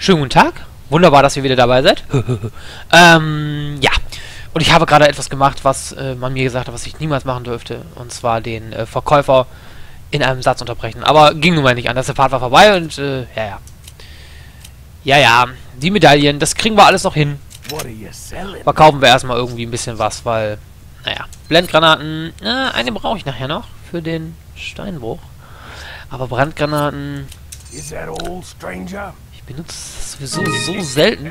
Schönen guten Tag. Wunderbar, dass ihr wieder dabei seid. Ja. Und ich habe gerade etwas gemacht, was man mir gesagt hat, was ich niemals machen dürfte. Und zwar den Verkäufer in einem Satz unterbrechen. Aber ging nun mal nicht anders. Der Part war vorbei und ja. Ja, die Medaillen, das kriegen wir alles noch hin. Verkaufen wir erstmal irgendwie ein bisschen was, weil, naja, Blendgranaten, eine brauche ich nachher noch für den Steinbruch. Aber Brandgranaten, ich benutze das sowieso so selten,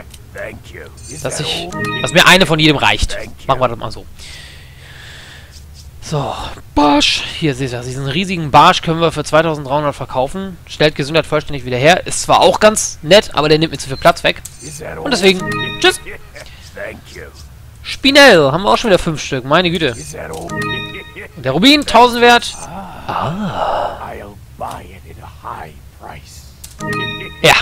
dass mir eine von jedem reicht. Machen wir das mal so. So, Barsch. Hier seht ihr, diesen riesigen Barsch können wir für 2300 verkaufen. Stellt Gesundheit vollständig wieder her. Ist zwar auch ganz nett, aber der nimmt mir zu viel Platz weg. Und deswegen, tschüss. Spinell, haben wir auch schon wieder 5 Stück, meine Güte. Und der Rubin, 1000 wert. Ja.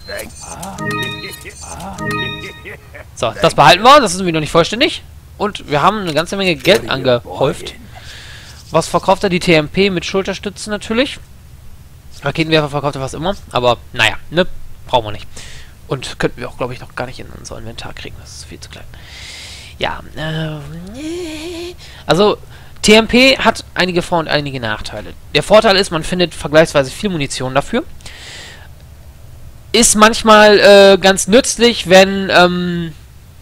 So, das behalten wir. Das ist irgendwie noch nicht vollständig. Und wir haben eine ganze Menge Geld angehäuft. Was verkauft er? Die TMP mit Schulterstützen natürlich. Raketenwerfer verkauft er fast immer. Aber naja, ne? Brauchen wir nicht. Und könnten wir auch, glaube ich, noch gar nicht in unser Inventar kriegen. Das ist viel zu klein. Ja, also TMP hat einige Vor- und einige Nachteile. Der Vorteil ist, man findet vergleichsweise viel Munition dafür. Ist manchmal ganz nützlich, wenn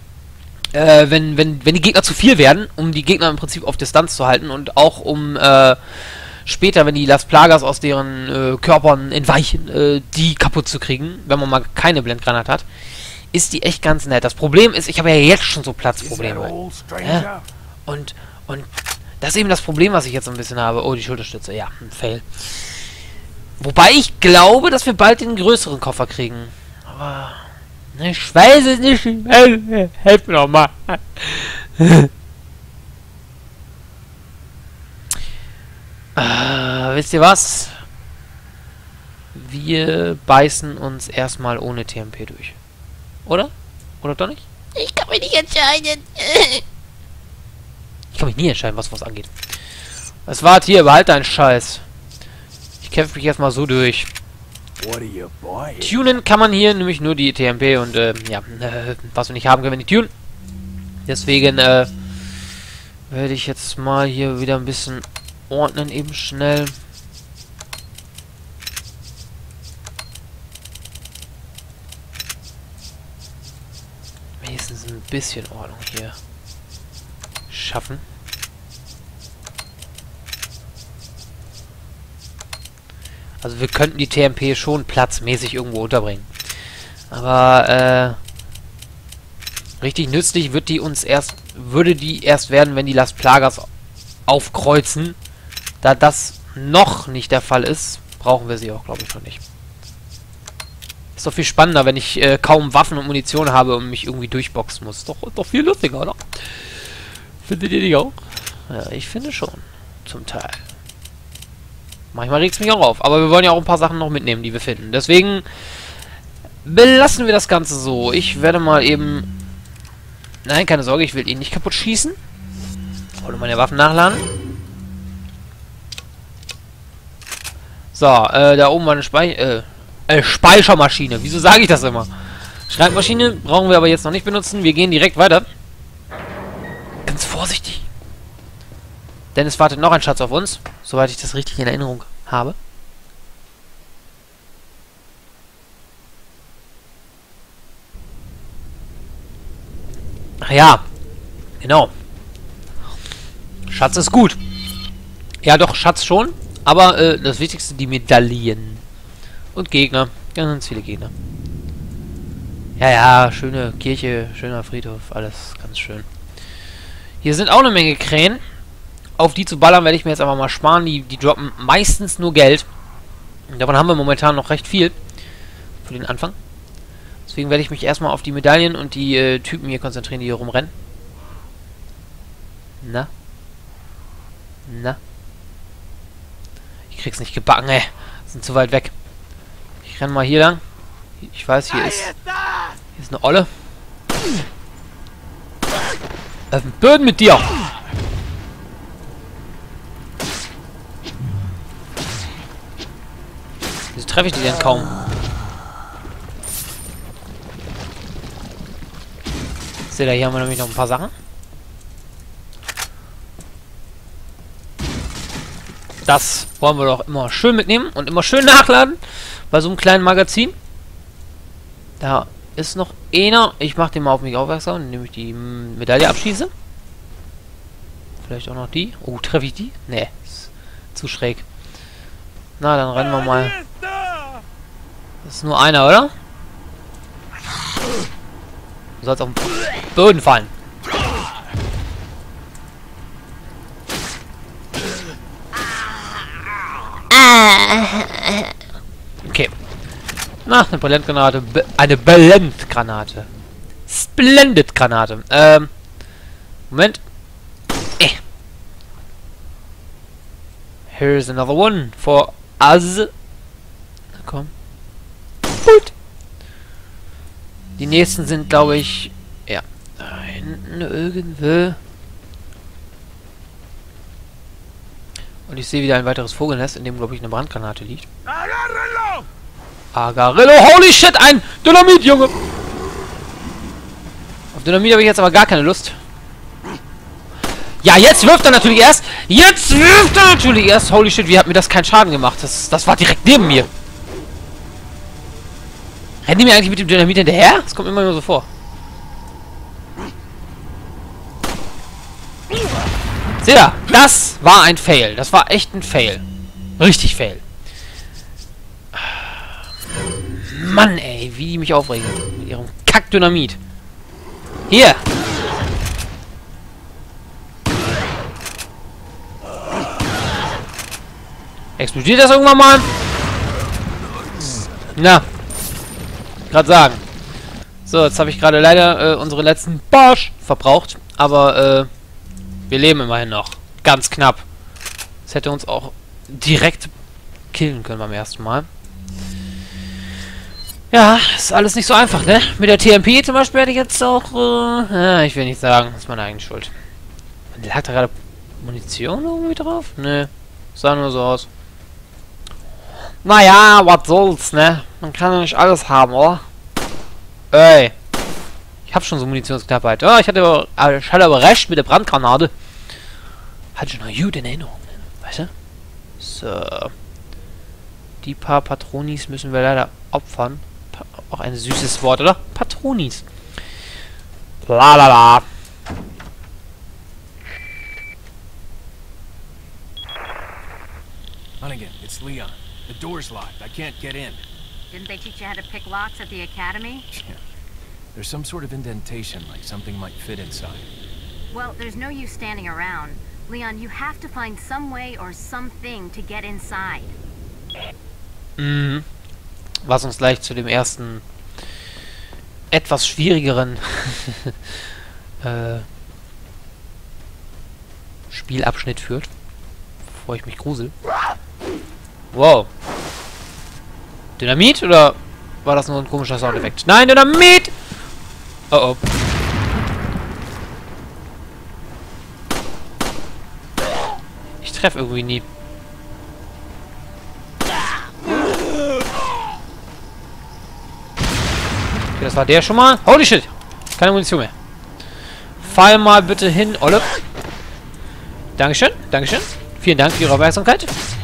die Gegner zu viel werden, um die Gegner im Prinzip auf Distanz zu halten und auch um später, wenn die Las Plagas aus deren Körpern entweichen, die kaputt zu kriegen, wenn man mal keine Blendgranate hat, ist die echt ganz nett. Das Problem ist, ich habe ja jetzt schon so Platzprobleme. Ja? Und das ist eben das Problem, was ich jetzt so ein bisschen habe. Oh, die Schulterstütze, ja, ein Fail. Wobei ich glaube, dass wir bald den größeren Koffer kriegen. Aber ich weiß es nicht. Helft mir doch mal. Wisst ihr was? Wir beißen uns erstmal ohne TMP durch. Oder? Oder doch nicht? Ich kann mich nicht entscheiden. Ich kann mich nie entscheiden, was angeht. Was wart hier? Behalt deinen Scheiß. Ich kämpfe mich erstmal so durch. Tunen kann man hier nämlich nur die TMP und ja, was wir nicht haben, können wir nicht tunen. Deswegen werde ich jetzt mal hier wieder ein bisschen ordnen, eben schnell. Wenigstens ein bisschen Ordnung hier schaffen. Also wir könnten die TMP schon platzmäßig irgendwo unterbringen. Aber richtig nützlich würde die erst werden, wenn die Las Plagas aufkreuzen. Da das noch nicht der Fall ist, brauchen wir sie auch, glaube ich, noch nicht. Ist doch viel spannender, wenn ich kaum Waffen und Munition habe und mich irgendwie durchboxen muss. Doch viel lustiger, oder? Findet ihr die auch? Ja, ich finde schon. Zum Teil. Manchmal regt es mich auch auf. Aber wir wollen ja auch ein paar Sachen noch mitnehmen, die wir finden. Deswegen belassen wir das Ganze so. Ich werde mal eben... Nein, keine Sorge, ich will ihn nicht kaputt schießen. Wollte meine Waffen nachladen. So, da oben war eine Speichermaschine. Wieso sage ich das immer? Schreibmaschine brauchen wir aber jetzt noch nicht benutzen. Wir gehen direkt weiter. Ganz vorsichtig. Denn es wartet noch ein Schatz auf uns. Soweit ich das richtig in Erinnerung habe. Ach ja. Genau. Schatz ist gut. Ja doch, Schatz schon. Aber das Wichtigste, die Medaillen. Und Gegner. Ganz viele Gegner. Ja, schöne Kirche, schöner Friedhof. Alles ganz schön. Hier sind auch eine Menge Krähen. Auf die zu ballern werde ich mir jetzt einfach mal sparen. Die droppen meistens nur Geld. Und davon haben wir momentan noch recht viel. Für den Anfang. Deswegen werde ich mich erstmal auf die Medaillen und die Typen hier konzentrieren, die hier rumrennen. Na? Ich krieg's nicht gebacken, ey. Sind zu weit weg. Ich renne mal hier lang. Ich weiß, hier ist eine Olle. Böden mit dir! Wieso treffe ich die denn kaum? Seht ihr, hier haben wir nämlich noch ein paar Sachen. Das wollen wir doch immer schön mitnehmen und immer schön nachladen bei so einem kleinen Magazin. Da ist noch einer. Ich mache den mal auf mich aufmerksam, indem ich die Medaille abschieße. Vielleicht auch noch die. Oh, treffe ich die? Nee, ist zu schräg. Na, dann rennen wir mal. Das ist nur einer, oder? Du sollst auf den Boden fallen. Okay. Na, eine Blendgranate. Eine Blendgranate. Splendid-Granate. Moment. Here's another one for us. Na komm. Gut. Die nächsten sind, glaube ich, ja, da hinten irgendwo. Und ich sehe wieder ein weiteres Vogelnest, in dem, glaube ich, eine Brandgranate liegt. Agarello! Agarello! Holy shit! Ein Dynamit, Junge! Auf Dynamit habe ich jetzt aber gar keine Lust. Ja, jetzt wirft er natürlich erst! Jetzt wirft er natürlich erst! Holy shit, wie hat mir das keinen Schaden gemacht? Das war direkt neben mir. Rennen die mir eigentlich mit dem Dynamit hinterher? Das kommt immer nur so vor. Seht ihr? Das war ein Fail. Das war echt ein Fail. Richtig Fail. Mann, ey, wie die mich aufregen. Mit ihrem Kack-Dynamit. Hier! Explodiert das irgendwann mal? Na. Gerade sagen. So, jetzt habe ich gerade leider unsere letzten Barsch verbraucht. Aber, wir leben immerhin noch. Ganz knapp. Das hätte uns auch direkt killen können beim ersten Mal. Ja, ist alles nicht so einfach, ne? Mit der TMP zum Beispiel hätte ich jetzt auch, ich will nicht sagen, das ist meine eigene Schuld. Lag da gerade Munition irgendwie drauf? Ne, sah nur so aus. Naja, was soll's, ne? Man kann ja nicht alles haben, oder? Ey. Ich hab schon so Munitionsknappheit. Ja, ich hatte aber recht mit der Brandgranate. Hatte schon noch gut in Erinnerung, ne? Weißt du? So. Die paar Patronis müssen wir leider opfern. Auch ein süßes Wort, oder? Patronis. Lalala. Hunnigan, it's Leon. The door's locked. I can't get in. Didn't they teach you how to pick locks at the academy? Yeah. There's some sort of indentation, like something might fit inside. Well, there's no use standing around. Leon, you have to find some way or something to get inside. Mhm. Was uns gleich zu dem ersten etwas schwierigeren Spielabschnitt führt. Bevor ich mich grusel. Wow. Dynamit oder war das nur ein komischer Soundeffekt? Nein, Dynamit! Oh oh. Ich treffe irgendwie nie. Okay, das war der schon mal. Holy shit! Keine Munition mehr. Fall mal bitte hin, Olle. Dankeschön, Dankeschön. Vielen Dank für Ihre Aufmerksamkeit.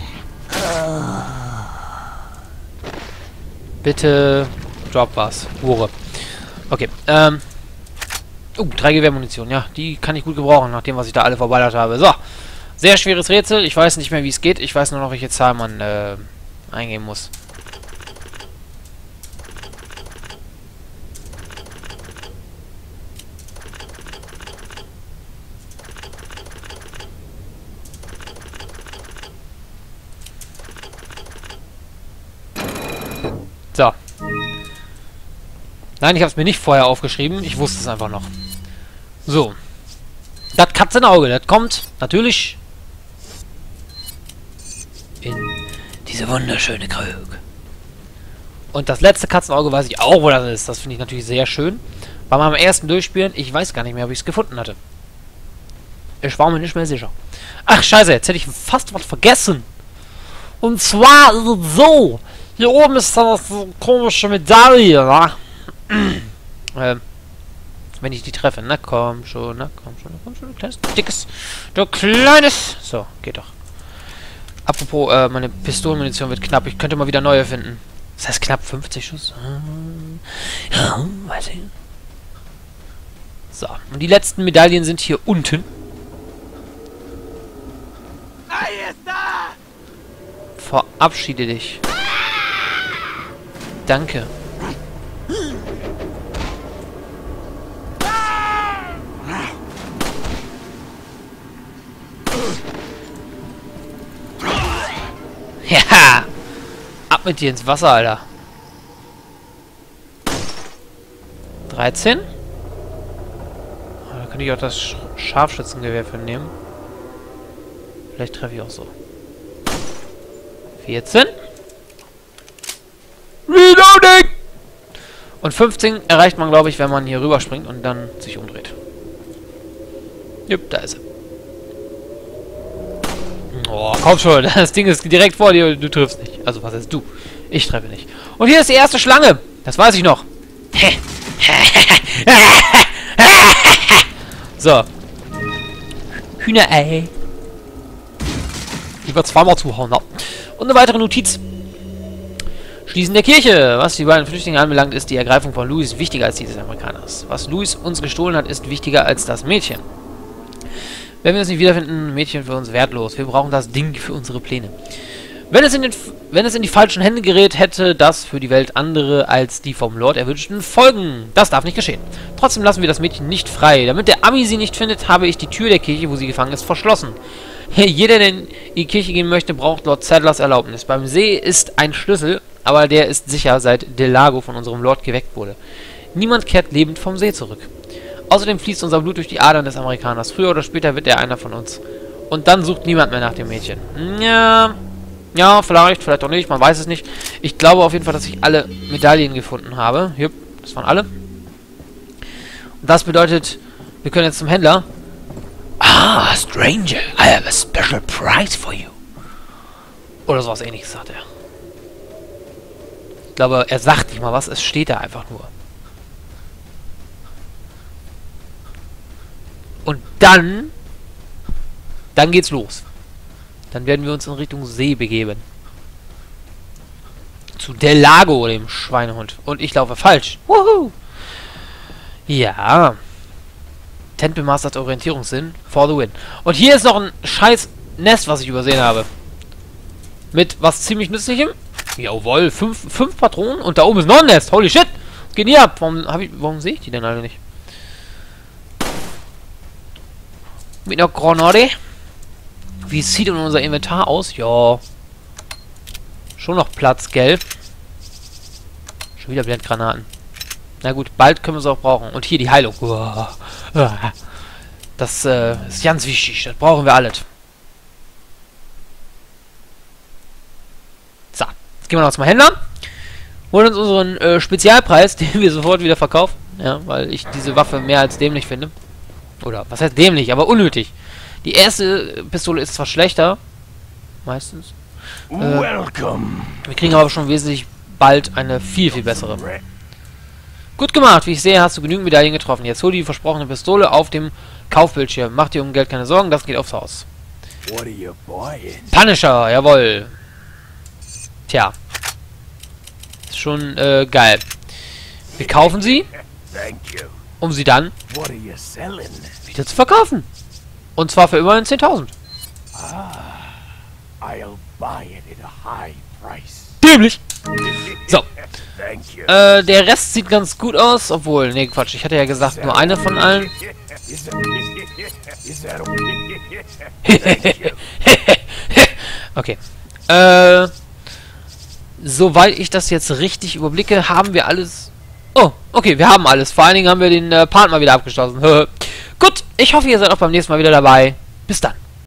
Bitte drop was. Hure. Okay, 3 Gewehrmunition. Ja, die kann ich gut gebrauchen, nachdem was ich da alle verballert habe. So. Sehr schweres Rätsel. Ich weiß nicht mehr, wie es geht. Ich weiß nur noch, welche Zahl man eingeben muss. So. Nein, ich habe es mir nicht vorher aufgeschrieben. Ich wusste es einfach noch. So. Das Katzenauge, das kommt natürlich in diese wunderschöne Krug. Und das letzte Katzenauge weiß ich auch, wo das ist. Das finde ich natürlich sehr schön. Bei meinem ersten Durchspielen, ich weiß gar nicht mehr, ob ich es gefunden hatte. Ich war mir nicht mehr sicher. Ach, scheiße, jetzt hätte ich fast was vergessen. Und zwar ist es so. Hier oben ist da so eine komische Medaille, wa? Wenn ich die treffe. Na komm schon, na komm schon, na komm schon, du kleines, dickes, du kleines. So, geht doch. Apropos, meine Pistolenmunition wird knapp. Ich könnte mal wieder neue finden. Das heißt knapp 50 Schuss. Ja, weiß ich. So, und die letzten Medaillen sind hier unten. Verabschiede dich. Danke. Ja! Ab mit dir ins Wasser, Alter. 13? Da könnte ich auch das Scharfschützengewehr für nehmen. Vielleicht treffe ich auch so. 14. Reloading! Und 15 erreicht man, glaube ich, wenn man hier rüberspringt und dann sich umdreht. Jupp, da ist er. Oh, komm schon, das Ding ist direkt vor dir und du triffst nicht. Also, was heißt du? Ich treffe nicht. Und hier ist die erste Schlange. Das weiß ich noch. So. Hühnerei. Lieber zweimal zuhauen. No. Und eine weitere Notiz. Schließen der Kirche. Was die beiden Flüchtlinge anbelangt, ist die Ergreifung von Louis wichtiger als die des Amerikaners. Was Louis uns gestohlen hat, ist wichtiger als das Mädchen. Wenn wir es nicht wiederfinden, Mädchen für uns wertlos. Wir brauchen das Ding für unsere Pläne. Wenn es in die falschen Hände gerät, hätte das für die Welt andere als die vom Lord erwünschten Folgen. Das darf nicht geschehen. Trotzdem lassen wir das Mädchen nicht frei. Damit der Ami sie nicht findet, habe ich die Tür der Kirche, wo sie gefangen ist, verschlossen. Jeder, der in die Kirche gehen möchte, braucht Lord Sadlers Erlaubnis. Beim See ist ein Schlüssel, aber der ist sicher, seit Del Lago von unserem Lord geweckt wurde. Niemand kehrt lebend vom See zurück. Außerdem fließt unser Blut durch die Adern des Amerikaners. Früher oder später wird er einer von uns. Und dann sucht niemand mehr nach dem Mädchen. Ja, vielleicht auch nicht, man weiß es nicht. Ich glaube auf jeden Fall, dass ich alle Medaillen gefunden habe. Jupp, das waren alle. Und das bedeutet, wir können jetzt zum Händler. Ah, Stranger, I have a special price for you. Oder sowas Ähnliches sagt er. Ich glaube, er sagt nicht mal was, es steht da einfach nur. Und dann geht's los. Dann werden wir uns in Richtung See begeben. Zu Del Lago, dem Schweinehund. Und ich laufe falsch. Wuhu! Ja. Temple Masters Orientierungssinn. For the win. Und hier ist noch ein scheiß Nest, was ich übersehen habe. Mit was ziemlich nützlichem. Jawohl, 5 Patronen. Und da oben ist noch ein Nest. Holy shit! Was geht hier ab? Warum sehe ich die denn alle nicht? Mit einer Granate. Wie sieht denn unser Inventar aus? Ja. Schon noch Platz, gell? Schon wieder Blendgranaten. Na gut, bald können wir es auch brauchen. Und hier die Heilung. Das ist ganz wichtig. Das brauchen wir alles. So, jetzt gehen wir noch zum Händler. Holen uns unseren Spezialpreis, den wir sofort wieder verkaufen. Ja, weil ich diese Waffe mehr als dämlich finde. Oder, was heißt dämlich, aber unnötig. Die erste Pistole ist zwar schlechter. Meistens. Wir kriegen aber schon wesentlich bald eine viel, viel bessere. Gut gemacht. Wie ich sehe, hast du genügend Medaillen getroffen. Jetzt hol die versprochene Pistole auf dem Kaufbildschirm. Mach dir um Geld keine Sorgen, das geht aufs Haus. Punisher, jawohl. Tja. Ist schon, geil. Wir kaufen sie, um sie dann wieder zu verkaufen. Und zwar für immerhin 10.000. Dämlich! So. Der Rest sieht ganz gut aus. Obwohl, nee, Quatsch. Ich hatte ja gesagt, nur eine von allen. Okay. Soweit ich das jetzt richtig überblicke, haben wir alles... Oh, okay, wir haben alles. Vor allen Dingen haben wir den Part mal wieder abgeschlossen. Gut, ich hoffe, ihr seid auch beim nächsten Mal wieder dabei. Bis dann.